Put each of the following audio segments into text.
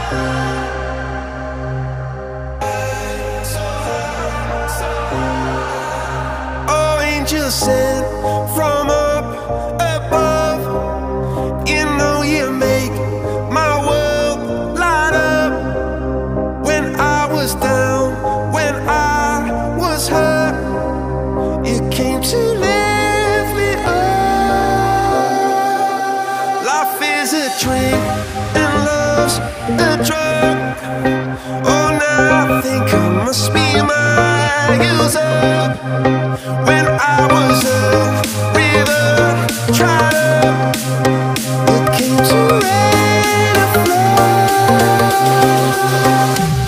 Oh, angels sent from up above, you know you make my world light up. When I was down, when I was hurt, you came to lift me up. Life is a drink and love's a drug. Oh, now I think I must be my user. When I was a river dried up, you came to let it flow.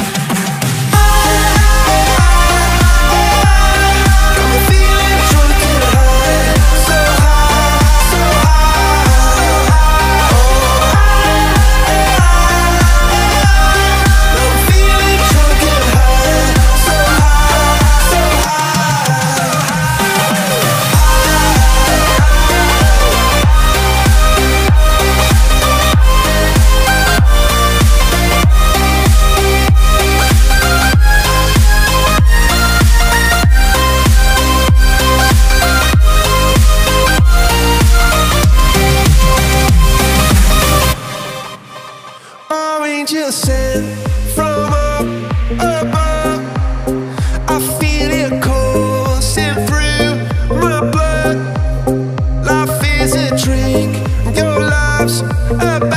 Angels sent from up above, I feel it coursing through my blood. Life is a drink, your love's a